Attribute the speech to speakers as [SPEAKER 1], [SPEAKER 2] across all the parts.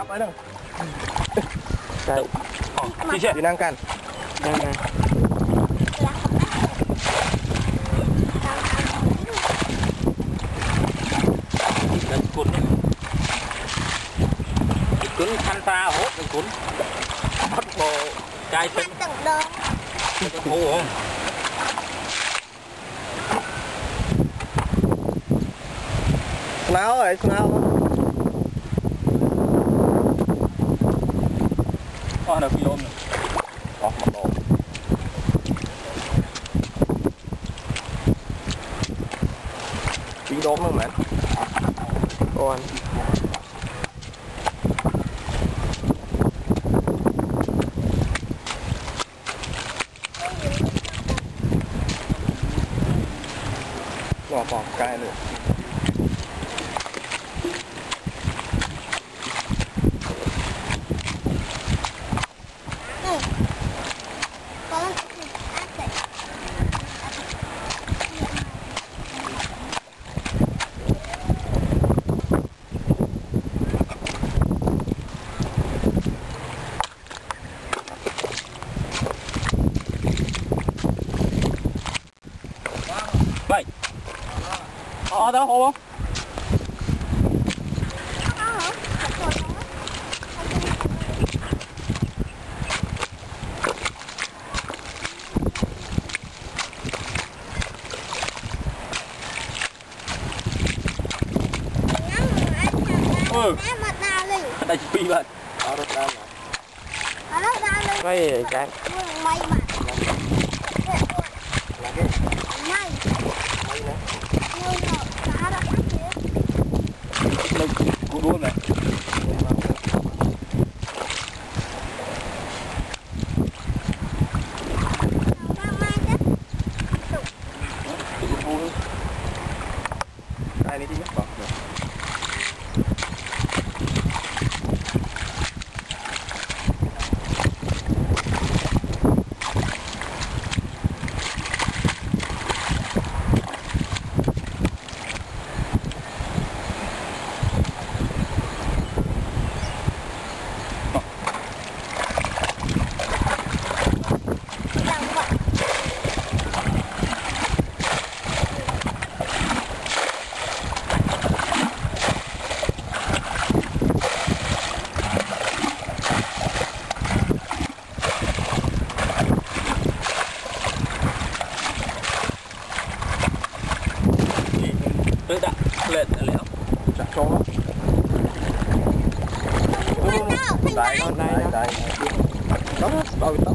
[SPEAKER 1] phải đâu
[SPEAKER 2] đây
[SPEAKER 1] chị đang cằn
[SPEAKER 2] đây này
[SPEAKER 3] cuốn khăn ta hốt cái cuốn bắt bộ chai tinh hồ không
[SPEAKER 1] nào rồi nào
[SPEAKER 3] được kilo này
[SPEAKER 1] mặt đồ chín đốm luôn mày con bỏ cay nữa
[SPEAKER 3] vậy đó hồ không đây phi vậy
[SPEAKER 2] cái cái
[SPEAKER 3] cú đuôi này
[SPEAKER 1] đây đi nhé bỏ
[SPEAKER 3] đã lên léo
[SPEAKER 1] chặt trâu lắm đây đây đó đâu đó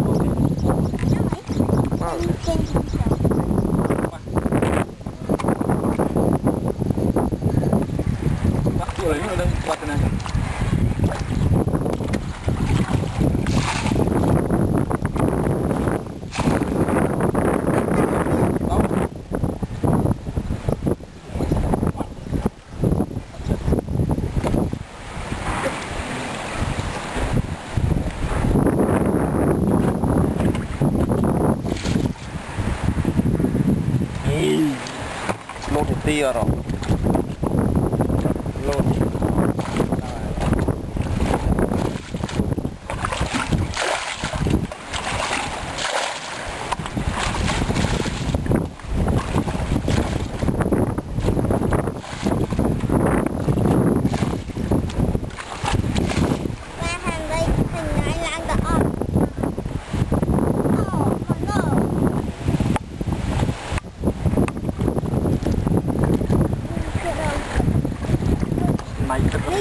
[SPEAKER 3] rồi nó đang quạt này
[SPEAKER 1] lột thì tia rồi lột
[SPEAKER 3] này rất là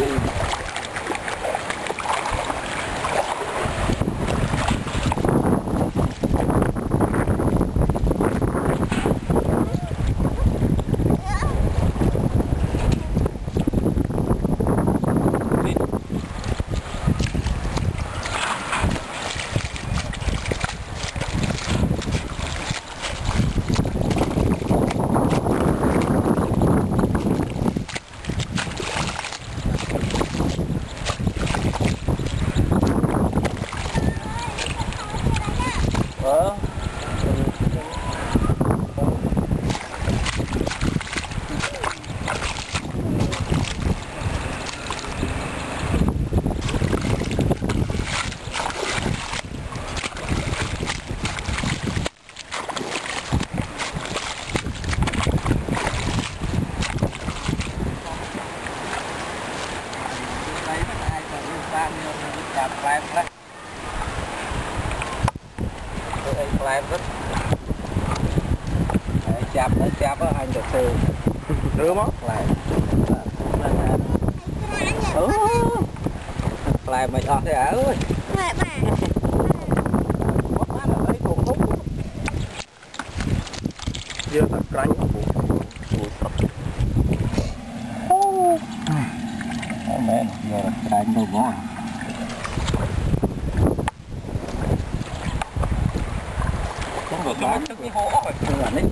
[SPEAKER 3] lại rất chạp á anh được từ
[SPEAKER 1] đưa móc
[SPEAKER 3] lại lại mày ọt thế ơi
[SPEAKER 1] giờ tập cánh
[SPEAKER 3] mẹ giờ cánh đâu ngon không được bán tức cái hố rồi là đấy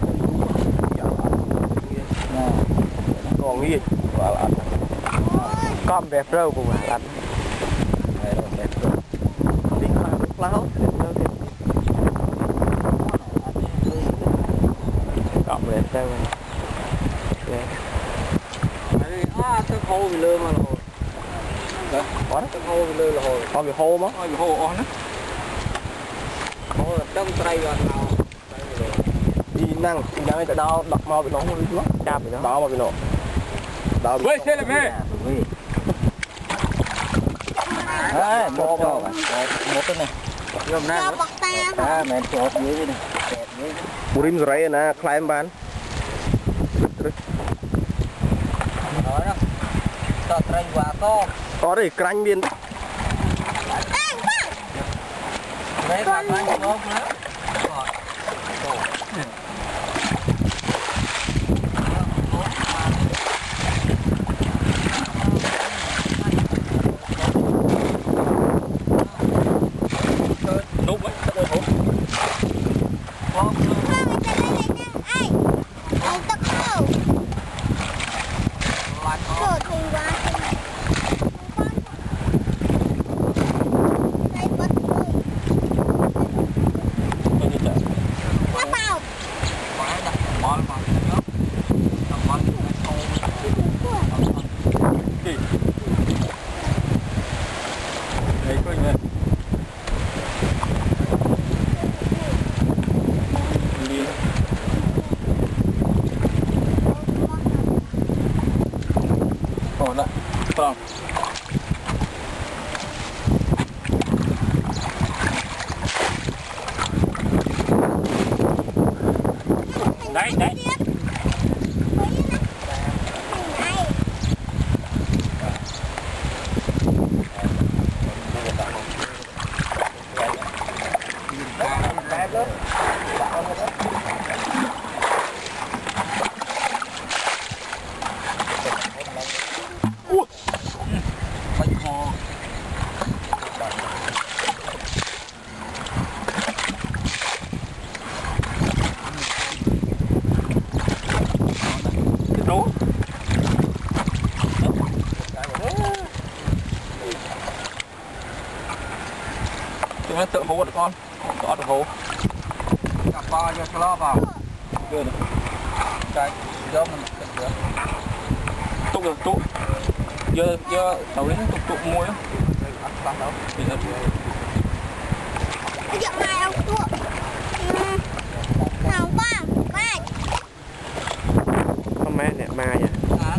[SPEAKER 1] còn gì và là
[SPEAKER 2] con đẹp râu của bà lạnh
[SPEAKER 1] đi khai nước láo
[SPEAKER 2] con đẹp râu
[SPEAKER 3] cái hố bị lơ mà rồi có cái hố bị lơ là hồi
[SPEAKER 1] con bị hô mất
[SPEAKER 3] bị hố on á hố trong tray vào nào
[SPEAKER 1] đi năng cái đau đập mau bị nổ mất
[SPEAKER 2] chạp bị nó
[SPEAKER 1] đau mà bị nổ đau bị
[SPEAKER 3] xe là về một cái này hôm nay mẹ chọt dưới này
[SPEAKER 1] Burim rồi nè climb ban
[SPEAKER 3] đó đó tọt tray vào
[SPEAKER 1] có để canh biên
[SPEAKER 3] đấy con anh không đúng đấy Vâng. Đấy, đấy. Nó tự hố được con, có được hố. Cặp ba cho lo vào. Đưa được. Cái gió mình được. Túc được túc. Giờ tàu đến túc muối. Bắt đâu. Thì nó
[SPEAKER 4] giật mai ông tua. Nào ba, ba.
[SPEAKER 2] con mẹ nè ma vậy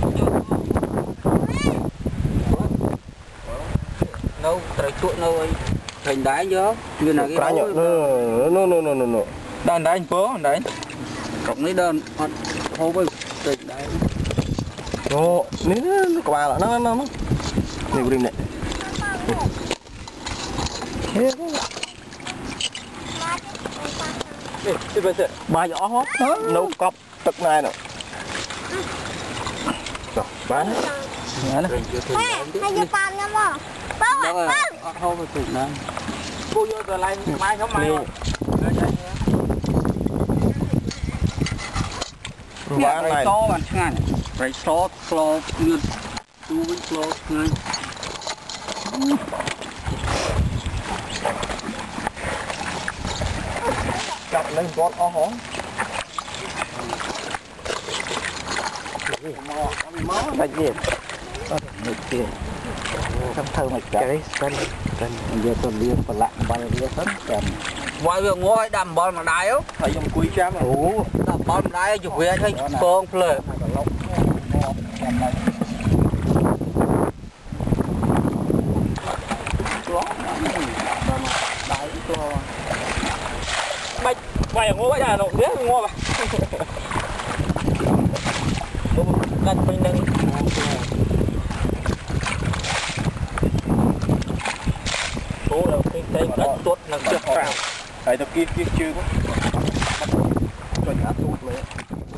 [SPEAKER 3] đâu trời chuột đâu ấy thành đáy gió như là
[SPEAKER 1] cái nhọ no
[SPEAKER 3] đàn đáy phố đấy cộng lấy đơn hô với thành đáy
[SPEAKER 1] ồ nó có ba là nó này Burim này ba giỏ hết nấu cọp tức này nè rồi bán
[SPEAKER 3] nhá này
[SPEAKER 4] Hai giờ pan nha mò. Bao
[SPEAKER 3] rồi hô với tụi nó cô vô rồi lại mai không mai rồi
[SPEAKER 1] bán này
[SPEAKER 3] to bạn ngay này to close như tu với close ngay
[SPEAKER 1] chặt lên con ó hó
[SPEAKER 2] là gì
[SPEAKER 3] được tiền thâm thơ mày cả
[SPEAKER 2] cái cân
[SPEAKER 3] giờ tôi liên và lặng bao nhiêu hết kèm ngoài việc ngồi đầm bom mà đái á
[SPEAKER 1] phải dùng quý trăm mà
[SPEAKER 3] đầm bom đái chụp về thấy phương phơi bạch vài ngô vậy là nó biết ngô mà đặt mình đang số là cái đất tuột là chưa
[SPEAKER 1] Thầy tập kia chưa có. Rồi áp tuột mày.